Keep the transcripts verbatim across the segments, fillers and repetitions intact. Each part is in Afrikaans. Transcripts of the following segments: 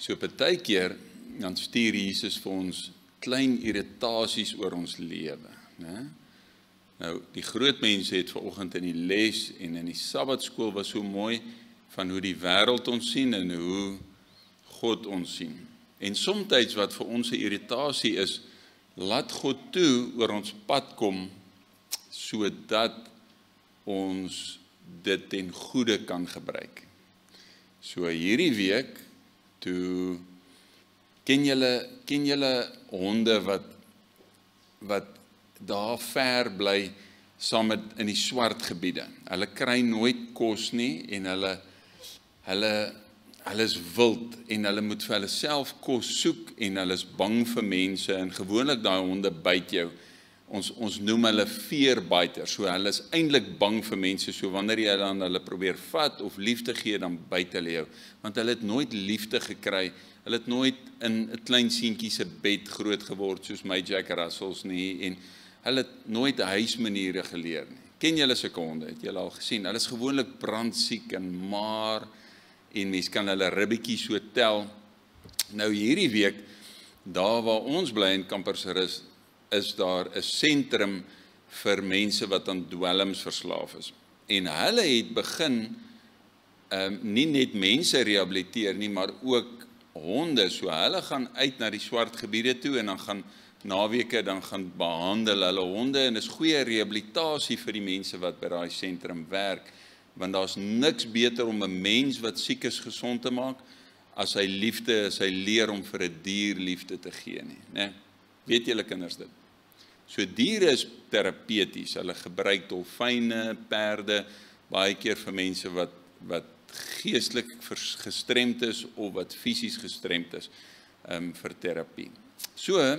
So partykeer dan stuur Jesus vir ons klein irritasies oor ons lewe, né? Nou, die groot mense het vanoggend in die les en in die Sabbatskool was so mooi van hoe die wêreld ons sien en hoe God ons sien. En soms wat vir ons 'n irritasie is, laat God toe oor ons pad kom, sodat ons dit ten goeie kan gebruik. So hierdie week, toe ken julle, ken julle honde wat, wat daar ver bly saam met in die swart gebiede. Hulle kry nooit kos nie en hulle, hulle, hulle is wild en hulle moet vir hulle self kos soek en hulle is bang vir mense en gewoonlik daai honde byt jou. Ons, ons noem hulle veerbiter, so hulle is eintlik bang vir mense, so wanneer jy dan hulle probeer vat of liefde gee, dan byt hulle jou, want hulle het nooit liefde gekry, hulle het nooit in 'n klein seentjie se bed groot geword, soos my Jack Russells nie, en hulle het nooit huismaniere geleer nie. Ken julle sulke honde, het julle al gesien, hulle is gewoonlik brandsiek en maar, en mens kan hulle ribbetjies so tel. Nou hierdie week, daar waar ons bly in Campersrus, is daar 'n sentrum vir mense wat aan dwelms verslaaf is. En hulle het begin, um, nie net mense rehabiliteer nie, maar ook honde. So hulle gaan uit na die swart gebiede toe en dan gaan naweke, dan gaan behandel hulle honde en is goeie rehabilitasie vir die mense wat by daai sentrum werk, want daar's niks beter om 'n mens wat siek is gesond te maak, as hy liefde, as hy leer om vir 'n dier liefde te gee nie, né? Weet julle kinders dit? So diere is terapeuties, hulle gebruik dolfyne, perde, baie keer vir mense wat, wat geestelik gestremd is of wat fisies gestremd is um, vir terapie. So,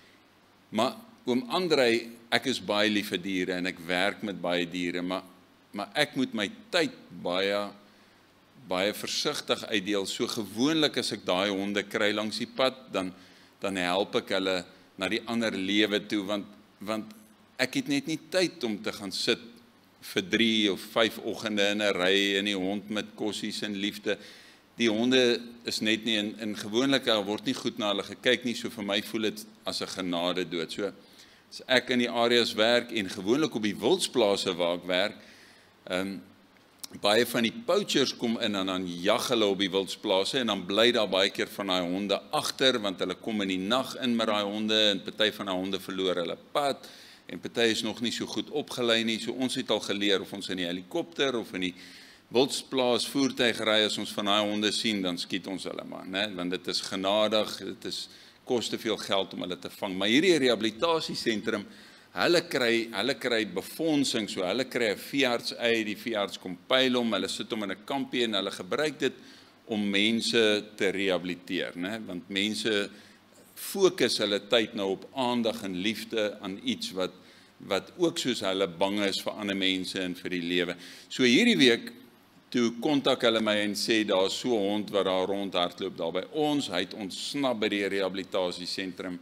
maar oom Andrei, ek is baie lief vir diere en ek werk met baie diere, maar, maar ek moet my tyd baie, baie versigtig uitdeel. So gewoonlik as ek daai honde kry langs die pad, dan, dan help ek hulle na die ander lewe toe, want, want ek het net nie tyd om te gaan sit vir drie of vyf oggende in 'n ry en die hond met kossies en liefde. Die honde is net nie, in, in gewoonlik word nie goed na hulle gekyk nie, so vir my voel dit as 'n genade dood. So as ek in die areas werk en gewoonlik op die wildsplase waar ek werk, um, baie van die poachers kom in en dan jag hulle op die wildsplase en dan bly daar baie keer van daai honde agter, want hulle kom in die nag in met daai honde en party van daai honde verloor hulle pad en party is nog nie so goed opgelei nie. So ons het al geleer of ons in die helikopter of in die wildsplaas voertuig ry, as ons van daai honde sien, dan skiet ons hulle maar, né? Want dit is genadig, dit is kos te veel geld om hulle te vang. Maar hierdie rehabilitasiesentrum, hulle kry, hulle kry befondsing, so hulle kry 'n veearts uit, die veearts kom pyl hom, hulle sit hom in 'n kampie en hulle gebruik dit om mense te rehabiliteer, né? Want mense fokus hulle tyd nou op aandag en liefde aan iets wat, wat ook soos hulle bang is vir ander mense en vir die lewe. So hierdie week, toe kontak hulle my en sê, daar is so 'n hond wat daar rondhardloop daar by ons, hy het ontsnap by die rehabilitasiesentrum,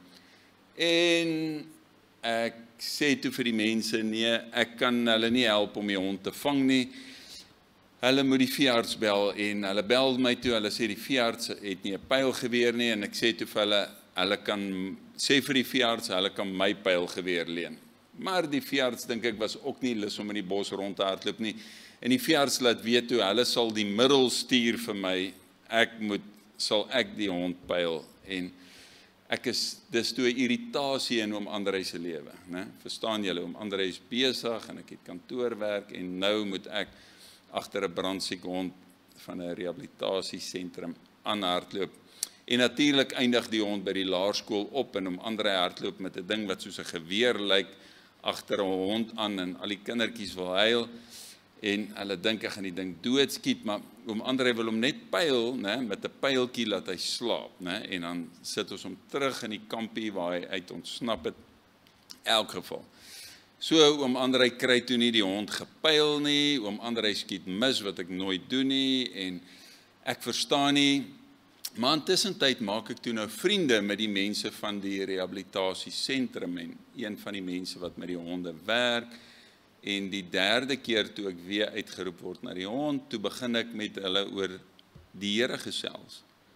en ek sê toe vir die mense, nee, ek kan hulle nie help om die hond te vang nie, hulle moet die veearts bel, en hulle bel my toe, hulle sê die veearts het nie 'n pylgeweer nie, en ek sê toe vir hulle, hulle kan, sê vir die veearts, hulle kan my pylgeweer leen. Maar die veearts, dink ek, was ook nie lus om in die bos rond te hardloop nie, en die veearts laat weet toe, hulle sal die middel stuur vir my, ek moet, sal ek die hond pyl, en ek is, dis toe 'n irritasie in oom Andrei se lewe, né? Verstaan julle, oom Andrei is besig, en ek het kantoorwerk, en nou moet ek agter 'n brandsieke hond van 'n rehabilitasiesentrum aanhardloop. En natuurlik eindig die hond by die laerskool op, en oom Andrei hardloop met 'n ding wat soos 'n geweer lyk, agter 'n hond aan, en al die kindertjies wil huil, en hulle dink ek gaan die ding doodskiet, maar oom Andrei wil hom net pyl, né, met 'n pyltjie laat hy slaap, né, en dan sit ons hom terug in die kampie waar hy uit ontsnap het, elk geval. So oom Andrei kry toe nie die hond gepyl nie, oom Andrei skiet mis wat ek nooit doen nie, en ek verstaan nie, maar intussen tyd maak ek toe nou vriende met die mense van die rehabilitasiesentrum, en een van die mense wat met die honde werk, en die derde keer toe ek weer uitgeroep word na die hond, toe begin ek met hulle oor die Here gesels.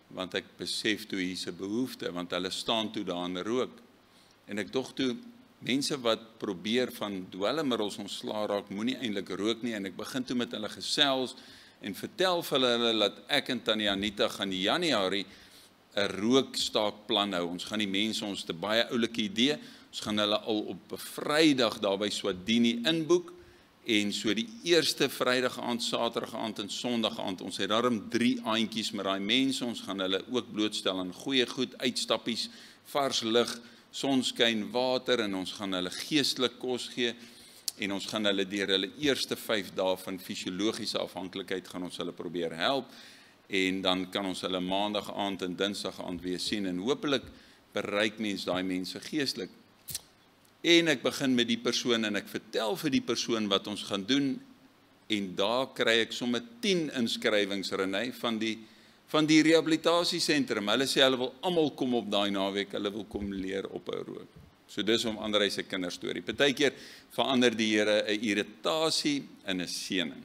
want ek besef toe hier's 'n behoefte, want hulle staan toe daar in rook. En ek dog toe, mense wat probeer van dwelmmiddels ontslae raak, moenie eintlik rook nie, en ek begin toe met hulle gesels, en vertel vir hulle dat ek en Tannie Anita gaan die Januarie 'n rookstaakplan hou. Ons gaan die mense, ons het 'n baie oulike idee, ons gaan hulle al op 'n Vrydag daar by Swadini inboek, en so die eerste Vrydag aand, Saterdag aand en Sondag aand, ons het daarom drie aandjies met daai mense, ons gaan hulle ook blootstel aan goeie goed, uitstappies, vars lig, sonskyn, water, en ons gaan hulle geestelik kos gee, en ons gaan hulle deur hulle eerste vyf dae van fisiologiese afhanklikheid gaan ons hulle probeer help, en dan kan ons hulle maandag aand en dinsdag aand weer sien, en hopelik bereik mens daai mense geestelik. En ek begin met die persoon, en ek vertel vir die persoon wat ons gaan doen, en daar kry ek sommer tien inskrywings, Renée, van die, van die rehabilitasiesentrum. Hulle sê hulle wil almal kom op daai naweek, hulle wil kom leer ophou rook. So dis om Andrei se kinderstorie. Partykeer verander die Here 'n irritasie in 'n seëning.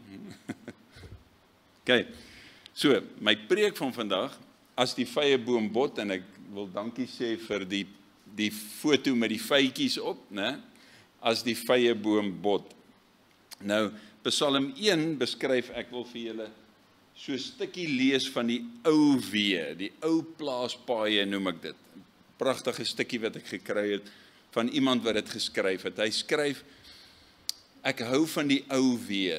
OK. So, my preek van vandag, as die vyeboom bot, en ek wil dankie sê vir die, die foto met die vytjies op, né? As die vyeboom bot. Nou, Psalm een beskryf, ek wil vir julle so 'n stukkie lees van die ou wee, die ou plaaspaaie noem ek dit. Pragtige stukkie wat ek gekry het van iemand wat dit geskryf het. Hy skryf, ek hou van die ou wee,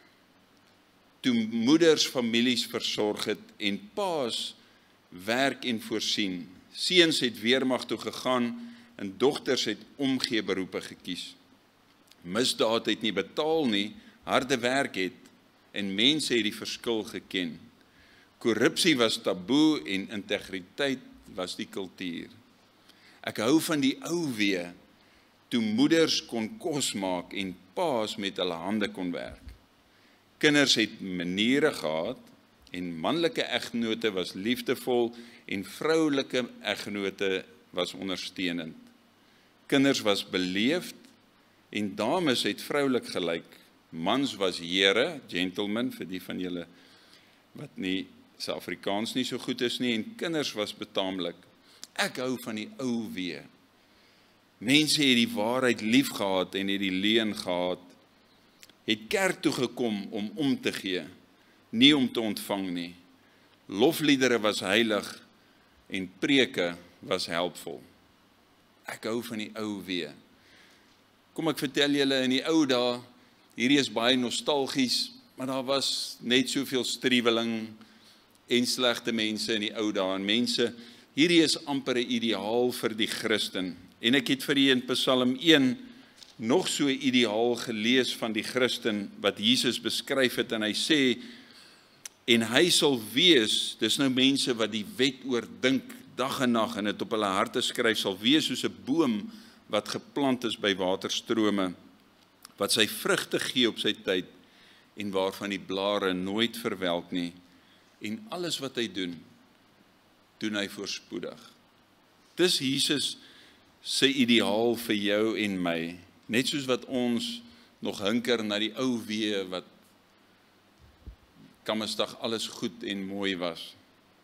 toe moeders families versorg het en paas werk en voorsien. Seuns het weermag toe gegaan en dogters het omgee beroepe gekies. Misdaad het nie betaal nie, harde werk het en mense het die verskil geken. Korrupsie was taboe en integriteit was die kultuur. Ek hou van die ou wee, toe moeders kon kos maak en paas met hulle hande kon werk. Kinders het maniere gehad en manlike eggenote was liefdevol en vroulike eggenote was ondersteunend. Kinders was beleefd en dames het vroulik gelyk. Mans was here, gentlemen, vir die van julle wat nie se Afrikaans nie so goed is nie, en kinders was betaamlik. Ek hou van die ou wee. Mense het die waarheid lief gehad en het die leuen gehad, het kerk toe gekom om om te gee, nie om te ontvang nie. Lofliedere was heilig en preke was helpvol. Ek hou van die ou wee. Kom ek vertel julle in die ou dae, hierdie is baie nostalgies, maar daar was net soveel striweling en slegte mense in die ou dae, en mense, hierdie is amper 'n ideaal vir die Christen. En ek het vir die in Psalm een nog so 'n ideaal gelees van die Christen wat Jesus beskryf het, en hy sê, en hy sal wees, dis nou mense wat die wet oordink dag en nag en dit op hulle harte skryf, sal wees soos 'n boom wat geplant is by waterstrome, wat sy vrugte gee op sy tyd en waarvan die blare nooit verwelk nie, en alles wat hy doen, doen hy voorspoedig. Dis Jesus sy ideaal vir jou en my, net soos wat ons nog hinker na die ou wee wat Kammersdag alles goed en mooi was.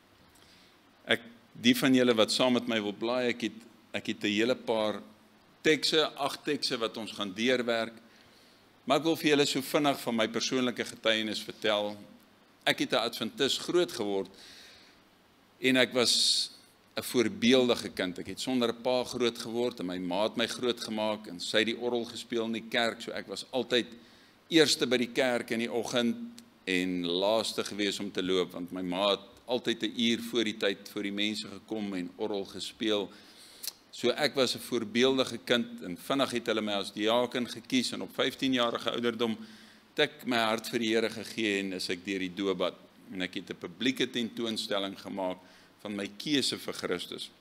Ek, die van julle wat saam met my wil blaai, ek het, ek het 'n hele paar tekste, agt tekste wat ons gaan deurwerk, maar ek wil vir julle so vinnig van my persoonlike getuienis vertel. Ek het 'n Adventis groot geword, en ek was 'n voorbeeldige kind. Ek het sonder 'n pa groot geword, en my ma het my groot gemaak, en sy het die orgel gespeel in die kerk, so ek was altyd eerste by die kerk in die oggend, en laaste gewees om te loop, want my ma het altyd 'n uur voor die tyd voor die mense gekom en orgel gespeel. So ek was 'n voorbeeldige kind, en vinnig het hulle my as diaken gekies, en op vyftienjarige ouderdom het ek my hart vir die Here gegee, en is ek deur die doopbad, en ek het 'n publieke tentoonstelling gemaak van my keuse vir Christus.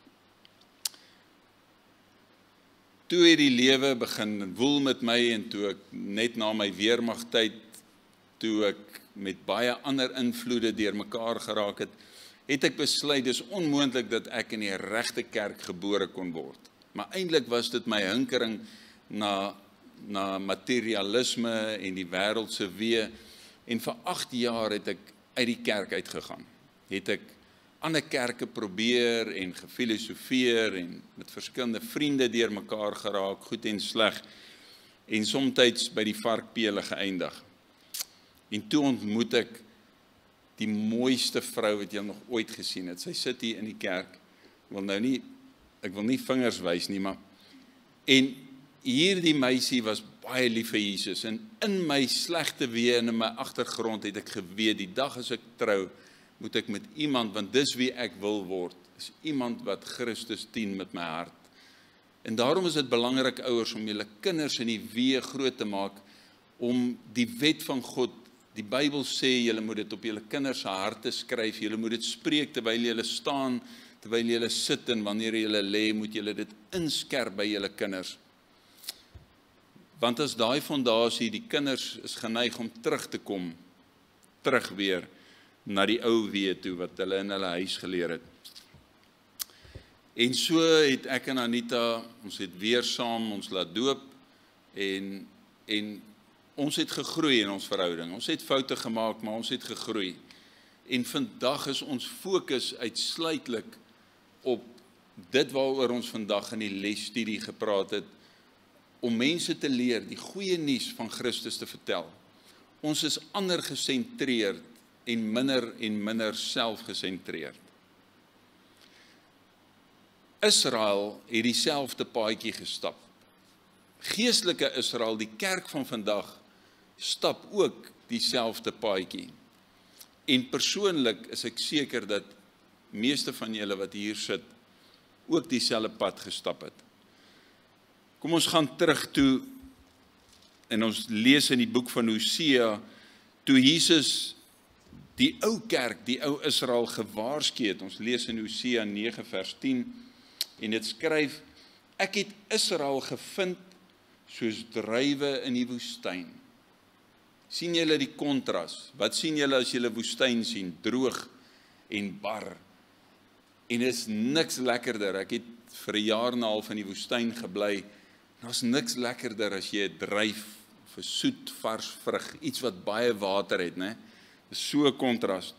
Toe het die lewe begin woel met my, en toe ek net na my weermagtyd, toe ek met baie ander invloede deur mekaar geraak het, het ek besluit, dis onmoontlik dat ek in die regte kerk gebore kon word. Maar eintlik was dit my hinkering na, na materialisme en die wêreldse wee, en vir agt jaar het ek uit die kerk uitgegaan. Het ek ander kerke probeer en gefilosofeer en met verskillende vriende deur mekaar geraak, goed en sleg, en somtyds by die varkpele geëindig. En toe ontmoet ek die mooiste vrou wat jy nog ooit gesien het. Sy sit hier in die kerk. Ek wil nou nie, ek wil nie vingers wys nie, maar en hierdie meisie was baie lief vir Jesus, en in my slegte wee en in my agtergrond het ek geweet, die dag as ek trou, moet ek met iemand, want dis wie ek wil word, is iemand wat Christus dien met my hart. En daarom is dit belangrik, ouers, om julle kinders in die wee groot te maak, om die wet van God, die Bybel sê, julle moet dit op julle kinders se harte skryf, julle moet dit spreek terwyl julle staan, terwyl julle sit, en wanneer julle lê, moet julle dit inskerp by julle kinders. Want as daai fondasie, die kinders is geneig om terug te kom, terug weer, na die ou wee toe, wat hulle in hulle huis geleer het. En so het ek en Anita, ons het weer saam ons laat doop, en, en ons het gegroei in ons verhouding. Ons het foute gemaak, maar ons het gegroei. En vandag is ons fokus uitsluitlik op dit waaroor ons vandag in die lesstudie gepraat het, om mense te leer, die goeie nuus van Christus te vertel. Ons is ander gesentreerd en minder en minder selfgesentreerd. Israel het dieselfde paadjie gestap. Geestelike Israel, die kerk van vandag, stap ook dieselfde paadjie. En persoonlik is ek seker dat meeste van julle wat hier sit, ook dieselfde pad gestap het. Kom ons gaan terug toe, en ons lees in die boek van Hosea, toe Jesus die ou kerk, die ou Israel gewaarsku het. Ons lees in Hosea nege vers tien, en dit skryf, ek het Israel gevind soos druiwe in die woestyn. Sien julle die kontras? Wat sien julle as julle woestyn sien? Droog en bar. En is niks lekkerder. Ek het vir 'n jaar en 'n half in die woestyn gebly. Daar's niks lekkerder as jy 'n druif of 'n soet vars vrug, iets wat baie water het, né? Dis so 'n kontras.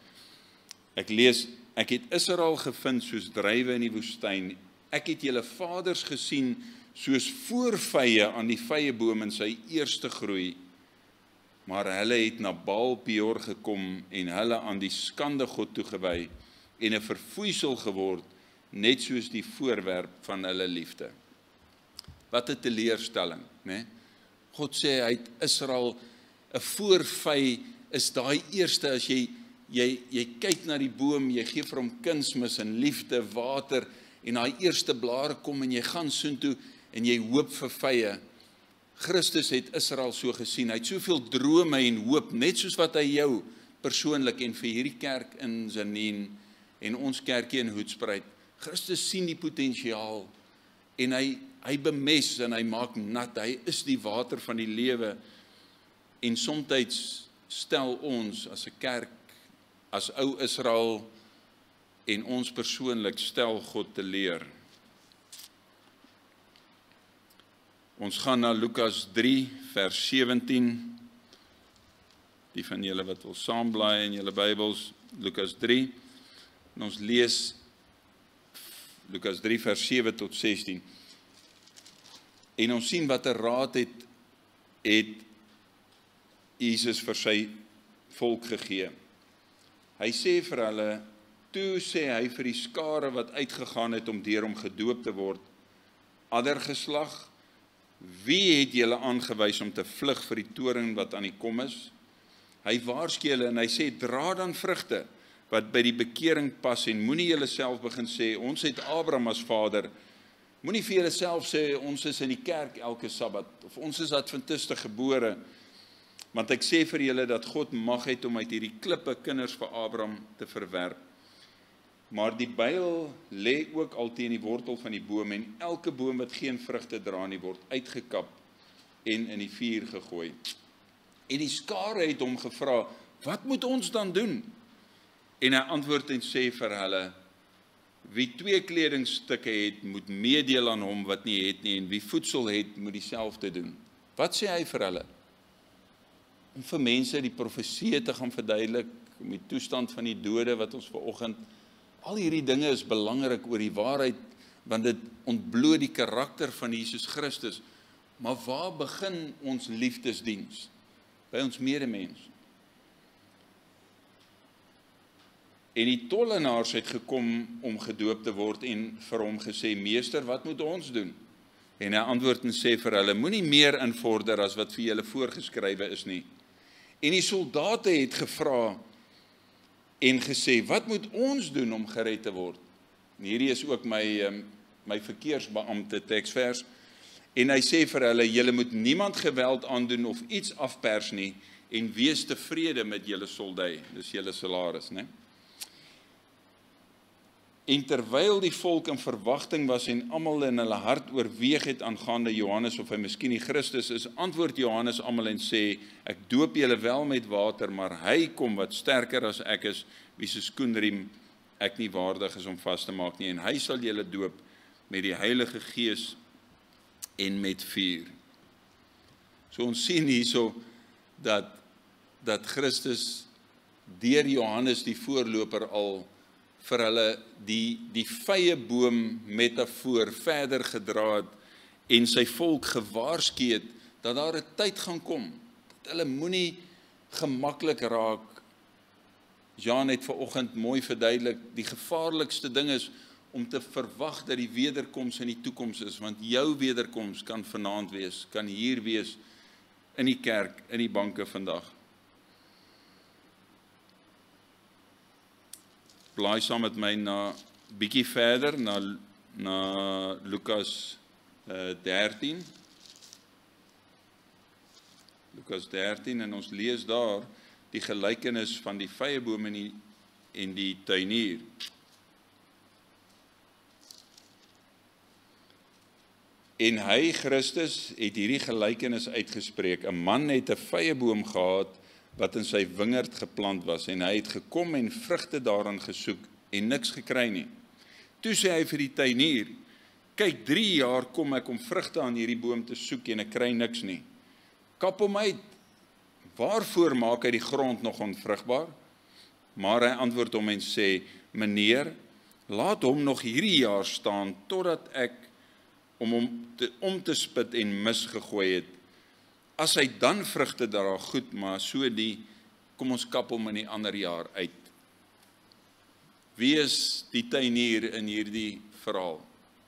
Ek lees, ek het Israel gevind soos druiwe in die woestyn. Ek het julle vaders gesien soos voorvye aan die vyeboom in sy eerste groei. Maar hulle het na Baal Peor gekom en hulle aan die skande God toegewy en 'n verfoeisel geword, net soos die voorwerp van hulle liefde. Wat 'n teleurstelling, né? God sê hy het Israel, 'n voorvy is daai eerste, as jy, jy, jy kyk na die boom, jy gee vir hom kunsmis en liefde, water, en daai eerste blare kom en jy gaan soontoe en jy hoop vir vye. Christus het Israel so gesien, hy het soveel drome en hoop, net soos wat hy jou persoonlik en vir hierdie kerk in Zanien en ons kerkie in Hoedspruit. Christus sien die potensiaal en hy, hy bemes en hy maak nat, hy is die water van die lewe. En somtyds stel ons as 'n kerk, as ou Israel en ons persoonlik stel God te leer. Ons gaan na Lukas drie vers sewentien. Die van julle wat wil saamblaai in julle Bybels, Lukas drie. En ons lees Lukas drie vers sewe tot sestien. En ons sien wat 'n raad het het Jesus vir sy volk gegee. Hy sê vir hulle, toe sê hy vir die skare wat uitgegaan het om deur hom gedoop te word, ander geslag, wie het julle aangewys om te vlug vir die toring wat aan die kom is? Hy waarsku julle en hy sê, dra dan vrugte wat by die bekering pas en moenie julle self begin sê, ons het Abraham as vader. Moenie vir julle self sê, ons is in die kerk elke Sabbat, of ons is Adventiste gebore, want ek sê vir julle dat God mag het om uit hierdie klippe kinders vir Abraham te verwerp. Maar die byl lê ook al teen die wortel van die boom en elke boom wat geen vrugte dra nie word uitgekap en in die vuur gegooi. En die skare het hom gevra, wat moet ons dan doen? En hy antwoord en sê vir hulle, wie twee kledingstukke het, moet meedeel aan hom wat nie het nie, en wie voedsel het, moet dieselfde doen. Wat sê hy vir hulle? Om vir mense die profesie te gaan verduidelik, om die toestand van die dode wat ons vanoggend Al hierdie dinge is belangrik oor die waarheid, want dit ontbloot die karakter van Jesus Christus. Maar waar begin ons liefdesdiens? By ons medemens. En die tollenaars het gekom om gedoop te word en vir hom gesê, meester, wat moet ons doen? En hy antwoord en sê vir hulle, moenie meer invorder as wat vir julle voorgeskrywe is nie. En die soldate het gevra en gesê, wat moet ons doen om gered te word? En hierdie is ook my, my verkeersbeampte teksvers. En hy sê vir hulle, julle moet niemand geweld aandoen of iets afpers nie, en wees tevrede met julle soldij, dus julle salaris, né? En terwyl die volk in verwagting was en almal in hulle hart oorweeg het aangaande Johannes of hy miskien die Christus is, antwoord Johannes almal en sê, ek doop julle wel met water, maar hy kom wat sterker as ek is, wie se skoenriem ek nie waardig is om vas te maak nie, en hy sal julle doop met die Heilige Gees en met vuur. So ons sien hierso dat, dat Christus deur Johannes die voorloper al vir hulle die, die vyeboom metafoor verder gedra het en sy volk gewaarsku het dat daar 'n tyd gaan kom, dat hulle moenie gemaklik raak. Jean het vanoggend mooi verduidelik, die gevaarlikste ding is om te verwag dat die wederkoms in die toekoms is, want jou wederkoms kan vanaand wees, kan hier wees, in die kerk, in die banke vandag. Blaai saam met my na bietjie verder, na, na Lukas uh, dertien. Lukas dertien, en ons lees daar die gelykenis van die vyeboom en die, en die tuinier. En hy, Christus, het hierdie gelykenis uitgespreek. 'n Man het 'n vyeboom gehad wat in sy wingerd geplant was, en hy het gekom en vrugte daarin gesoek, en niks gekry nie. Toe sê hy vir die tuinier, kyk, drie jaar kom ek om vrugte aan hierdie boom te soek, en ek kry niks nie. Kap hom uit, waarvoor maak hy die grond nog onvrugbaar? Maar hy antwoord hom en sê, meneer, laat hom nog hierdie jaar staan, totdat ek om hom te, om te spit en misgegooi het. As hy dan vrugte dra, goed, maar so die, kom ons kap hom in die ander jaar uit. Wie is die tuinier in hierdie verhaal?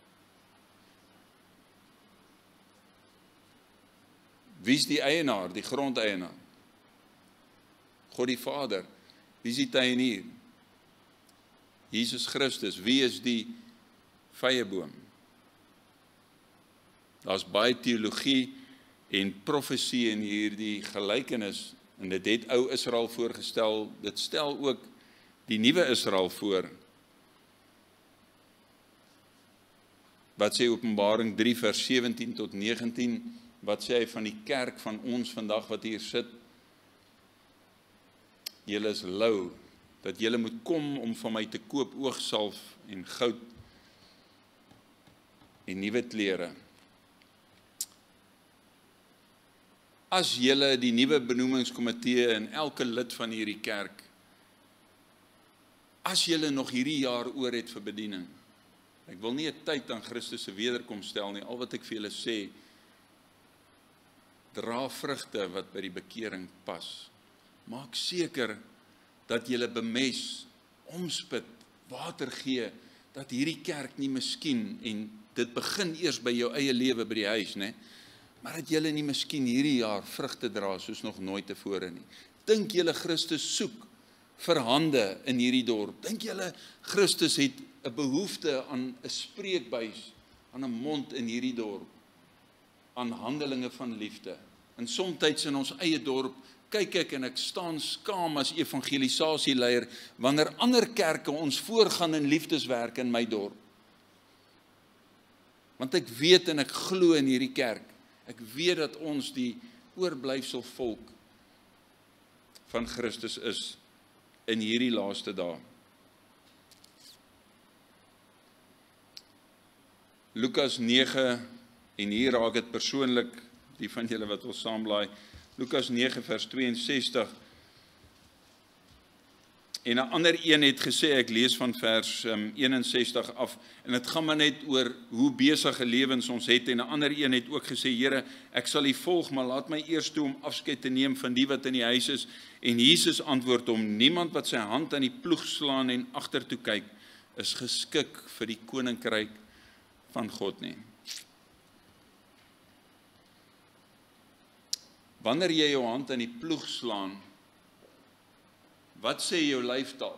Wie is die eienaar, die grondeienaar? God die Vader. Wie is die tuinier? Jesus Christus. Wie is die vyeboom? Daar's baie teologie en profesie in hierdie gelykenis, en dit het ou Israel voorgestel, dit stel ook die nuwe Israel voor. Wat sê Openbaring drie vers sewentien tot negentien, wat sê hy van die kerk van ons vandag wat hier sit? Julle is lou, dat julle moet kom om van my te koop oogsalf en goud en nuwe klere. As julle die nuwe benoemingskomitee en elke lid van hierdie kerk, as julle nog hierdie jaar oor het vir bediening, ek wil nie 'n tyd aan Christus se wederkoms stel nie, al wat ek vir julle sê, dra vrugte wat by die bekering pas. Maak seker dat julle bemes, omspit, water gee, dat hierdie kerk nie miskien, en dit begin eers by jou eie lewe by die huis, né? Maar dat julle nie miskien hierdie jaar vrugte dra soos nog nooit tevore nie. Dink julle Christus soek vir hande in hierdie dorp? Dink julle Christus het 'n behoefte aan 'n spreekbuis, aan 'n mond in hierdie dorp, aan handelinge van liefde? En somtyds in ons eie dorp kyk ek en ek staan skaam as evangelisasieleier wanneer ander kerke ons voorgaan in liefdeswerk in my dorp. Want ek weet en ek glo in hierdie kerk. Ek weet dat ons die oorblyfsel volk van Christus is in hierdie laaste dae. Lukas nege, en hier raak dit persoonlik, die van julle wat wil saamblaai, Lukas nege vers tweeënsestig, En 'n ander een het gesê, ek lees van vers um, eenensestig af, en dit gaan maar net oor hoe besige lewens ons het, en 'n ander een het ook gesê, Here, ek sal U volg, maar laat my eers toe om afskeid te neem van die wat in die huis is. En Jesus antwoord hom, niemand wat sy hand aan die ploeg slaan en agtertoe kyk, is geskik vir die koninkryk van God nie. Wanneer jy jou hand aan die ploeg slaan, wat sê jou lyfstaal?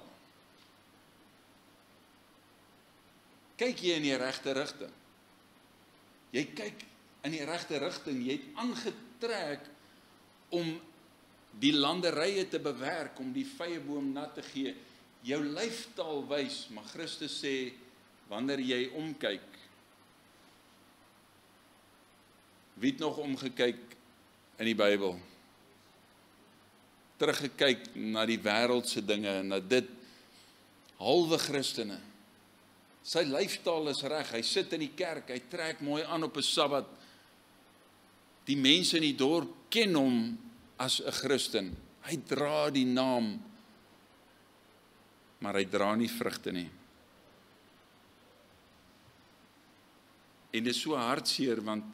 Kyk jy in die regte rigting? Jy kyk in die regte rigting, jy het aangetrek om die landerye te bewerk, om die vyeboom nat te gee. Jou lyfstaal wys, maar Christus sê, wanneer jy omkyk, wie het nog omgekyk in die Bybel? Teruggekyk na die wêreldse dinge, na dit, halwe Christene. Sy lyfstaal is reg, hy sit in die kerk, hy trek mooi aan op 'n Sabbat. Die mense in die dorp ken hom as 'n Christen. Hy dra die naam, maar hy dra nie vrugte nie. En dit is so hartseer, want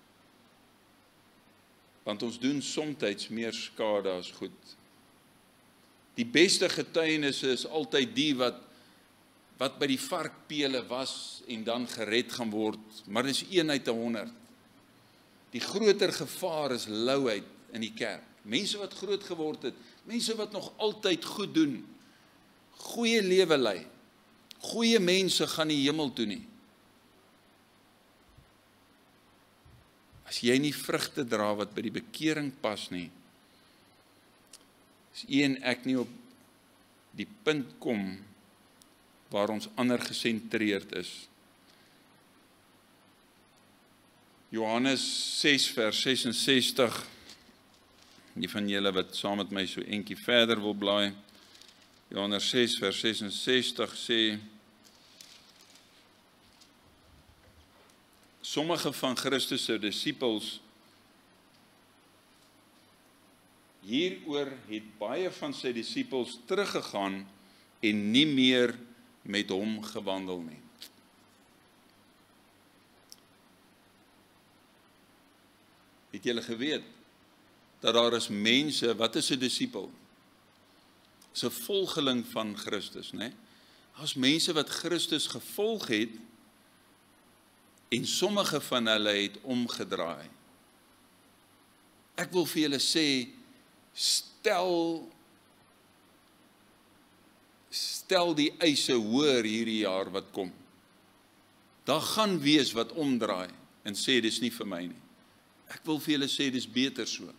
want ons doen soms meer skade as goed. Die beste getuienisse is altyd die wat wat by die varkpele was en dan gered gaan word, maar dis een uit honderd. Die groter gevaar is louheid in die kerk. Mense wat groot geword het, mense wat nog altyd goed doen, goeie lewe lei. Goeie mense gaan nie hemel toe nie. As jy nie vrugte dra wat by die bekering pas nie, as jy en ek nie op die punt kom waar ons ander gesentreerd is. Johannes ses vers ses en sestig, die van julle wat saam met my so eentjie verder wil blaai, Johannes ses vers ses en sestig sê, sommige van Christus se disippels hieroor het baie van sy disippels teruggegaan en nie meer met hom gewandel nie. Het julle geweet dat daar is mense, wat is 'n disipel? Is 'n volgeling van Christus, né? Daar's mense wat Christus gevolg het en sommige van hulle het omgedraai. Ek wil vir julle sê, stel stel die eise hoër hierdie jaar wat kom. Daar gaan wees wat omdraai en sê dis nie vir my nie. Ek wil vir julle sê dis beter so.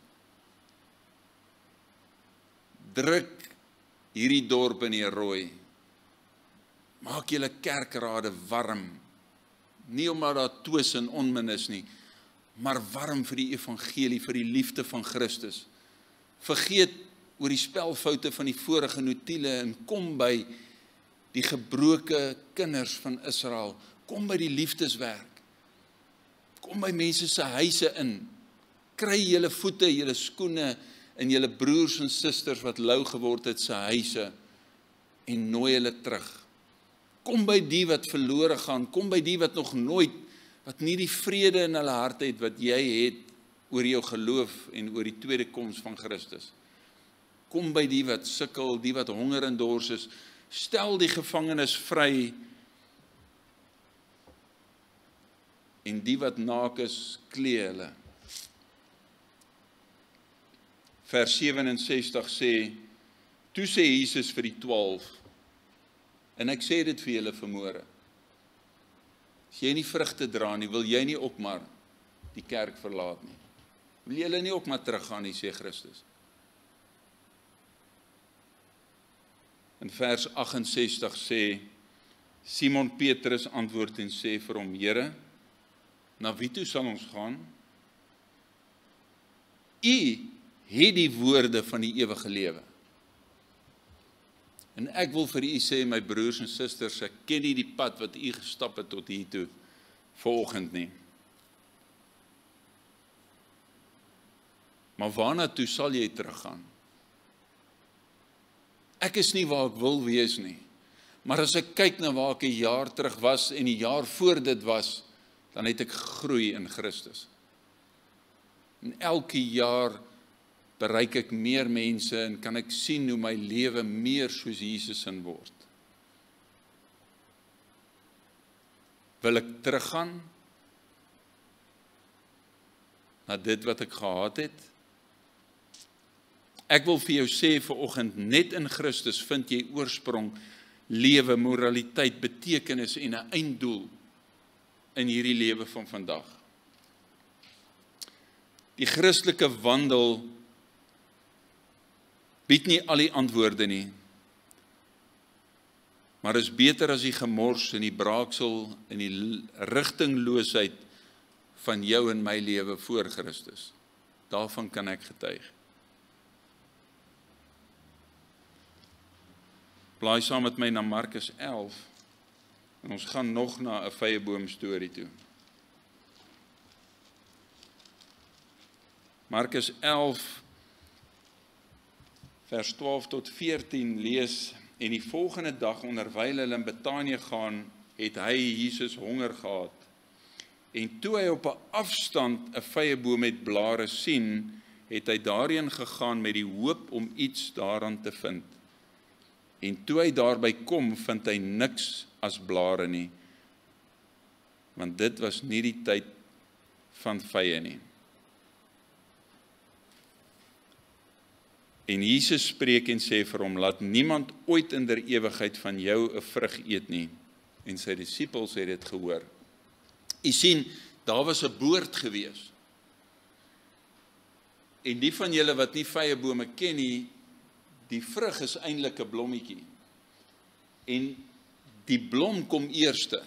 Druk hierdie dorp in die rooi. Maak julle kerkrade warm. Nie omdat daar twis en onmin is nie, maar warm vir die evangelie, vir die liefde van Christus. Vergeet oor die spelfoute van die vorige notiele en kom by die gebroke kinders van Israel. Kom by die liefdeswerk. Kom by mense se huise in. Kry julle voete, julle skoene en julle broers en susters wat lou geword het se huise en nooi hulle terug. Kom by die wat verlore gaan, kom by die wat nog nooit, wat nie die vrede in hulle hart het wat jy het oor jou geloof en oor die tweede koms van Christus. Kom by die wat sukkel, die wat honger en dors is, stel die gevangenes vry en die wat naak is, klee hulle. Vers ses en sestig sê, toe sê Jesus vir die twaalf, en ek sê dit vir julle vanmôre, as jy nie vrugte dra nie, wil jy nie ook maar die kerk verlaat nie. Wil julle nie ook maar teruggaan nie, sê Christus. In vers agt en sestig sê, Simon Petrus antwoord en sê vir hom, Here, na wie toe sal ons gaan? U het die woorde van die ewige lewe. En ek wil vir u sê, my broers en susters, ek ken nie die pad wat u gestap het tot hier toe vanoggend nie. Maar waarna toe sal jy teruggaan? Ek is nie waar ek wil wees nie. Maar as ek kyk na waar ek 'n jaar terug was en die jaar voor dit was, dan het ek gegroei in Christus. En elke jaar bereik ek meer mense en kan ek sien hoe my lewe meer soos Jesus in word. Wil ek teruggaan na dit wat ek gehad het? Ek wil vir jou sê vanoggend, net in Christus vind jy oorsprong, lewe, moraliteit, betekenis en 'n einddoel in hierdie lewe van vandag. Die Christelike wandel bied nie al die antwoorde nie, maar is beter as die gemors en die braaksel en die rigtingloosheid van jou en my lewe voor Christus. Daarvan kan ek getuig. Blaai saam met my na Markus elf, en ons gaan nog na 'n vyeboom storie toe. Markus elf, vers twaalf tot veertien lees, en die volgende dag onderwyl hulle in Betanië gaan, het hy, Jesus, honger gehad. En toe hy op 'n afstand 'n vyeboom met blare sien, het hy daarheen gegaan met die hoop om iets daaraan te vind. En toe hy daarby kom, vind hy niks as blare nie, want dit was nie die tyd van vye nie. En Jesus spreek en sê vir hom, laat niemand ooit in der ewigheid van jou 'n vrug eet nie. En sy disippels het dit gehoor. U sien, daar was 'n boord gewees. En die van julle wat nie vyebome ken nie, die vrug is eintlik 'n blommetjie. En die blom kom eerste.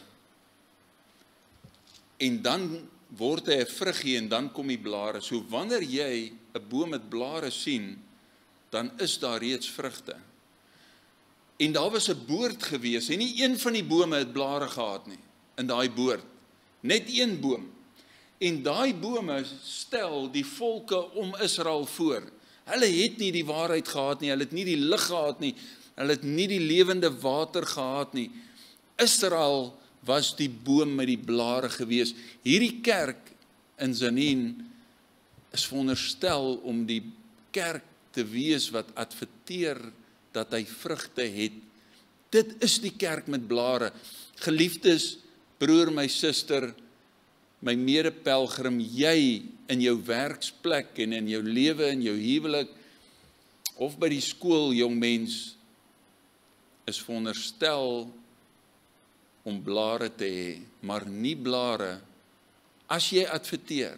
En dan word hy 'n vruggie en dan kom die blare. So wanneer jy 'n boom met blare sien, dan is daar reeds vrugte. En daar was 'n boord gewees, en nie een van die bome het blare gehad nie, in daai boord. Net een boom. En daai bome stel die volke om Israel voor. Hulle het nie die waarheid gehad nie, hulle het nie die lig gehad nie, hulle het nie die lewende water gehad nie. Israel was die boom met die blare gewees. Hierdie kerk in Zanin is veronderstel om die kerk te wees wat adverteer dat hy vrugte het. Dit is die kerk met blare. Geliefdes, broer, my suster, my medepelgrim, jy in jou werksplek en in jou lewe, in jou huwelik, of by die skool, jong mens, is veronderstel om blare te hê, maar nie blare as jy adverteer.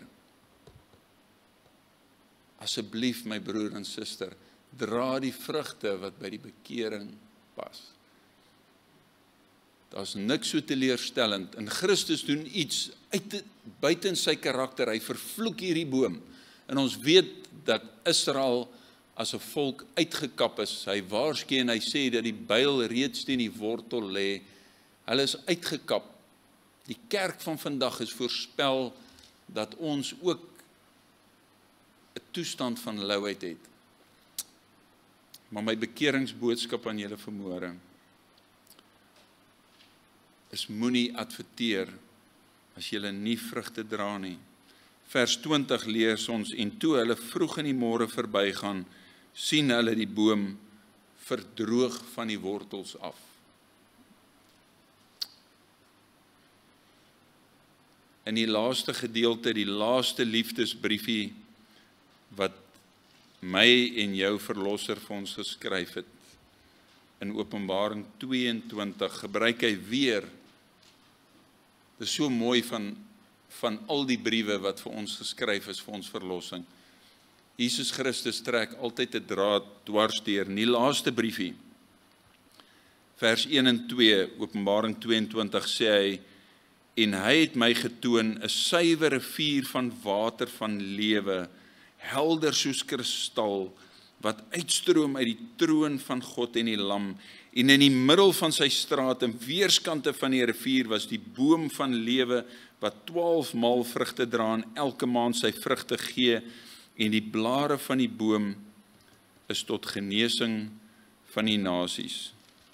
Asseblief, my broer en suster, dra die vrugte wat by die bekering pas. Daar's niks so teleurstellend. En Christus doen iets uit buiten sy karakter. Hy vervloek hierdie boom. En ons weet dat Israel as 'n volk uitgekap is. Hy waarsku en hy sê dat die byl reeds teen die wortel lê. Hulle is uitgekap. Die kerk van vandag is voorspel dat ons ook 'n toestand van louheid het. Maar my bekeringsboodskap aan julle vanmôre is moenie adverteer as julle nie vrugte dra nie. Vers twintig lees ons, en toe hulle vroeg in die môre verbygaan, sien hulle die boom verdroog van die wortels af. In die laaste gedeelte, die laaste liefdesbriefie wat my en jou verlosser vir ons geskryf het, in Openbaring tweeëntwintig, gebruik hy weer, dit is so mooi van, van al die briewe wat vir ons geskryf is vir ons verlossing. Jesus Christus trek altyd 'n draad dwars deur. In die laaste briefie, vers een en twee, Openbaring tweeëntwintig, sê hy, en hy het my getoon 'n suiwere rivier van water van lewe, helder soos kristal, wat uitstroom uit die troon van God en die Lam, en in die middel van sy straat, en weerskante van die rivier, was die boom van lewe, wat twaalf maal vrugte dra, en elke maand sy vrugte gee, en die blare van die boom is tot genesing van die nasies.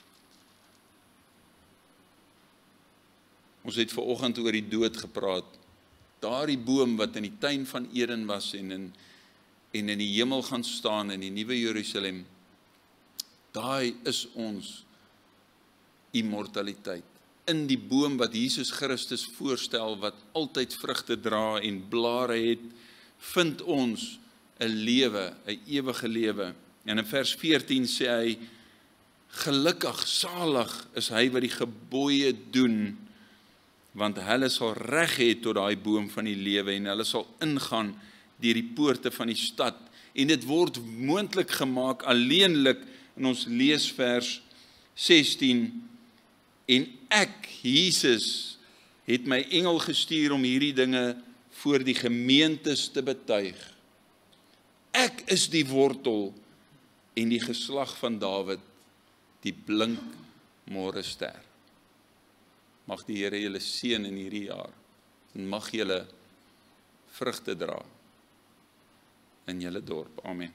Ons het vanoggend oor die dood gepraat. Daardie boom wat in die tuin van Eden was en in, en in die hemel gaan staan in die nuwe Jerusalem, daai is ons immortaliteit. In die boom wat Jesus Christus voorstel, wat altyd vrugte dra en blare het, vind ons 'n lewe, 'n ewige lewe. En in vers veertien sê hy, gelukkig, salig is hy wat die gebooie doen, want hulle sal reg hê tot daai boom van die lewe en hulle sal ingaan deur die poorte van die stad. En dit word moontlik gemaak alleenlik in ons lees vers sestien. En ek, Jesus, het my engel gestuur om hierdie dinge voor die gemeentes te betuig. Ek is die wortel en die geslag van Dawid, die blink môrester. Mag die Here julle seën in hierdie jaar en mag julle vrugte dra in julle dorp. Amen.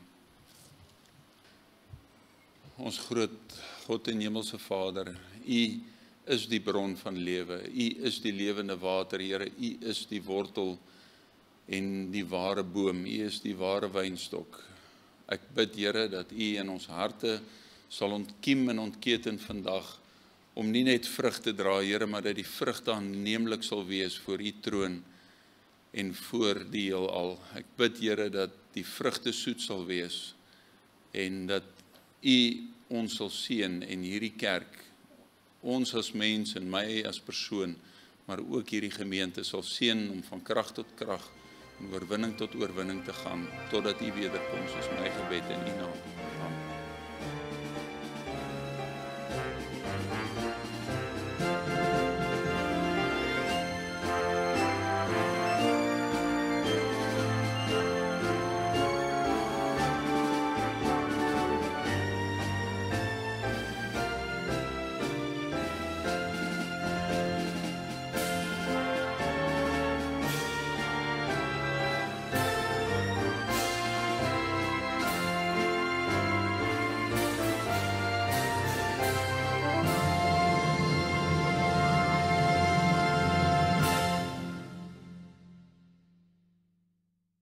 Ons groot God en hemelse Vader, U is die bron van lewe, U is die lewende water, Here, U is die wortel en die ware boom, U is die ware wynstok. Ek bid, Here, dat U in ons harte sal ontkiem en ontketen vandag, om nie net vrug te dra, Here, maar dat die vrugte aanneemlik sal wees voor U troon en voor die heelal. Ek bid, Here, dat die vrugte soet sal wees en dat U ons sal seën en hierdie kerk, ons as mens en my as persoon, maar ook hierdie gemeente sal seën om van krag tot krag en oorwinning tot oorwinning te gaan, totdat U wederkoms is my gebed in U naam.